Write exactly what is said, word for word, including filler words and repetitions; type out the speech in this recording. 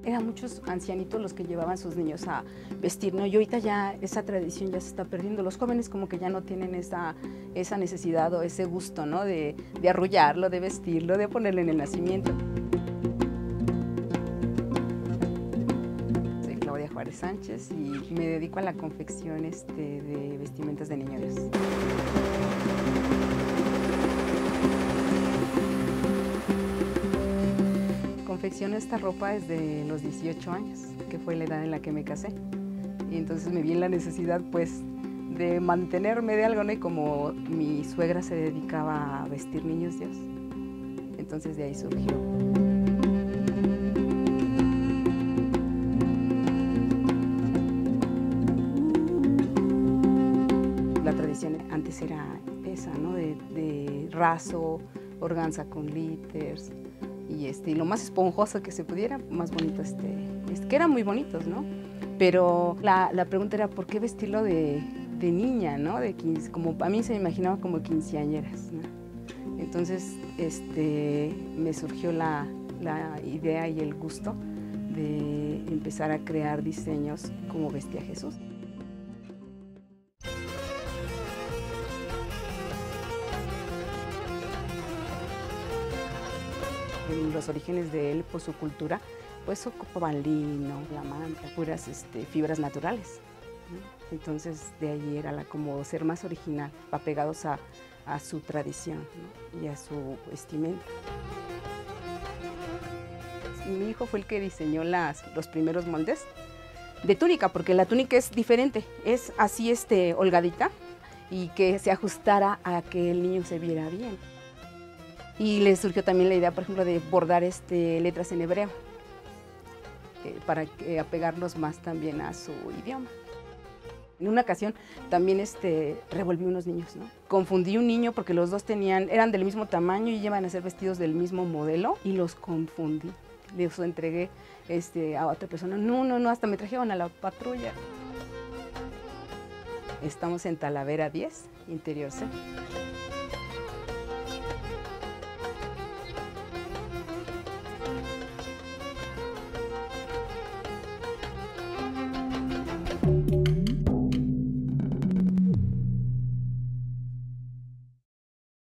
eran muchos ancianitos los que llevaban sus niños a vestir, ¿no? Y ahorita ya esa tradición ya se está perdiendo. Los jóvenes como que ya no tienen esa, esa necesidad o ese gusto, ¿no? De, de arrullarlo, de vestirlo, de ponerlo en el nacimiento. Soy Claudia Juárez Sánchez y me dedico a la confección este, de vestimentas de Niño Dios. Confecciono esta ropa desde los dieciocho años, que fue la edad en la que me casé. Y entonces me vi en la necesidad, pues, de mantenerme de algo, ¿no? Y como mi suegra se dedicaba a vestir niños Dios, entonces de ahí surgió. La tradición antes era esa, ¿no? De, de raso, organza con glitters. Y, este, y lo más esponjoso que se pudiera, más bonito, este, este, que eran muy bonitos, ¿no? Pero la, la pregunta era, ¿por qué vestirlo de, de niña, ¿no? De quince, como, a mí se me imaginaba como quinceañeras, ¿no? Entonces este, me surgió la, la idea y el gusto de empezar a crear diseños como vestía Jesús. En los orígenes de él, por su cultura, pues ocupaban lino, la manta, puras este, fibras naturales, ¿no? Entonces de ahí era la, como ser más original, apegados a, a su tradición, ¿no? Y a su vestimenta. Mi hijo fue el que diseñó las, los primeros moldes de túnica, porque la túnica es diferente, es así este, holgadita y que se ajustara a que el niño se viera bien. Y le surgió también la idea, por ejemplo, de bordar este, letras en hebreo, eh, para eh, apegarnos más también a su idioma. En una ocasión también este, revolví unos niños, ¿no? Confundí un niño porque los dos tenían, eran del mismo tamaño y iban a ser vestidos del mismo modelo y los confundí. Les entregué este, a otra persona. No, no, no, hasta me trajeron a la patrulla. Estamos en Talavera diez, Interior C.